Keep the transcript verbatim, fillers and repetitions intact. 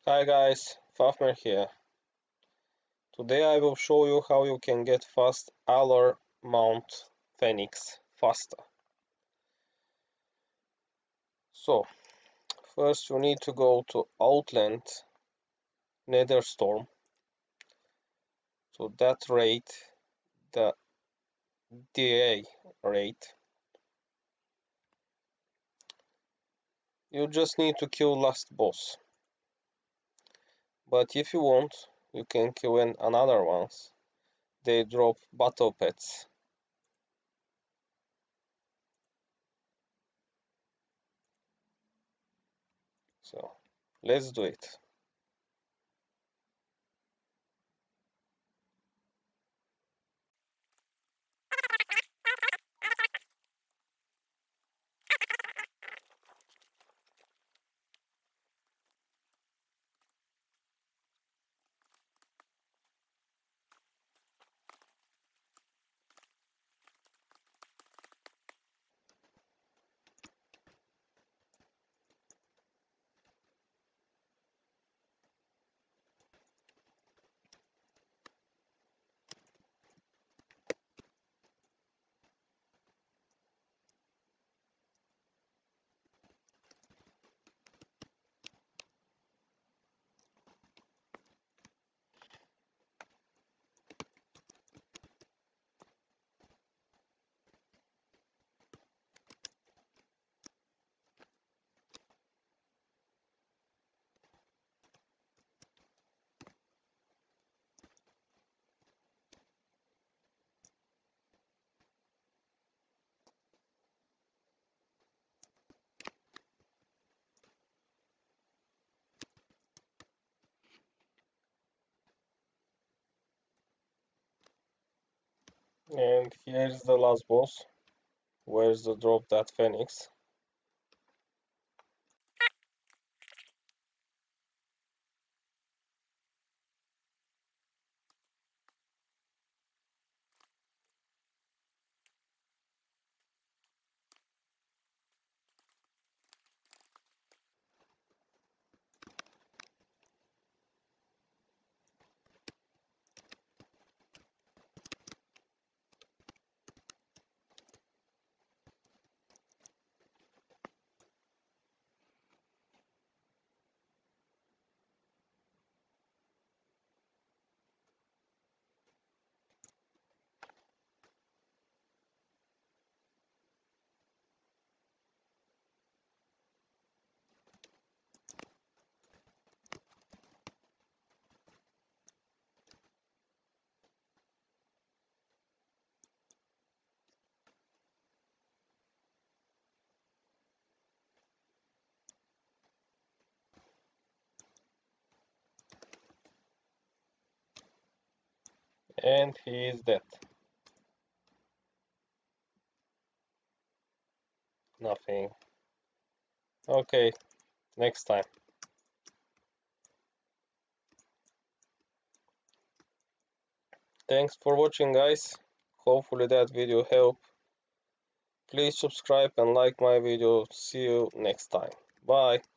Hi guys, Fafner here. Today I will show you how you can get fast Alar mount Phoenix faster. So, first you need to go to Outland Netherstorm. So that rate, the D A rate, you just need to kill last boss. But if you want, you can kill an another ones. They drop battle pets. So, let's do it. And here's the last boss. Where's the drop that Phoenix? And he is dead. Nothing. Okay, next time. Thanks for watching, guys. Hopefully that video helped. Please subscribe and like my video. See you next time. Bye.